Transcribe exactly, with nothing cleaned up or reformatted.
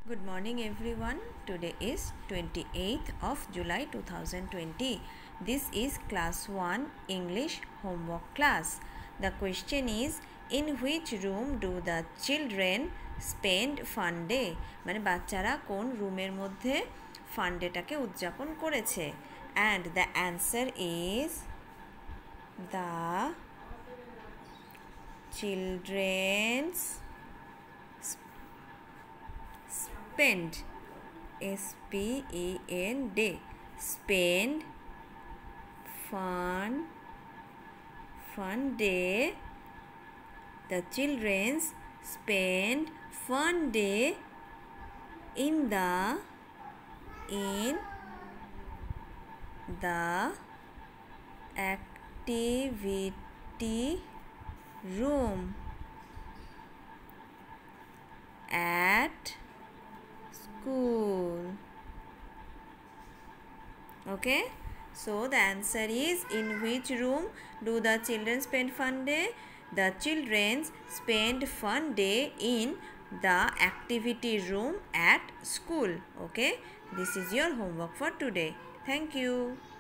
Good morning everyone. Today is twenty-eighth of July two thousand twenty. This is class one English homework class. The question is, in which room do the children spend fun day? মানে বাচ্চারা কোন রুমের মধ্যে fun ডেটাকে উদযাপন করেছে? And the answer is the children's spend S P E N D spend fun fun day the children's spend fun day in the in the activity room at school. Okay, so the answer is, in which room do the children spend fun day? The children spend fun day in the activity room at school. Okay, this is your homework for today. Thank you.